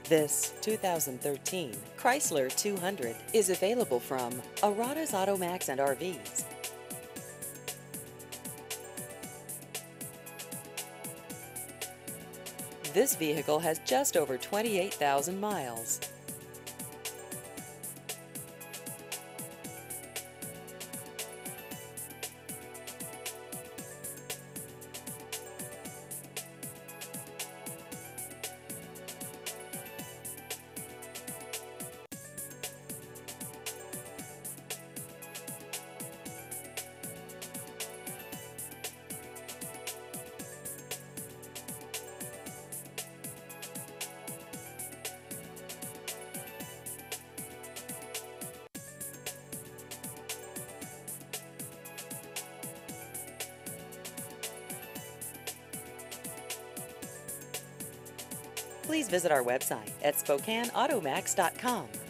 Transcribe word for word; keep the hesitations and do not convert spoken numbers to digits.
This two thousand thirteen Chrysler two hundred is available from Arata's Automax and R Vs. This vehicle has just over twenty-eight thousand miles. Please visit our website at Spokane Automax dot com.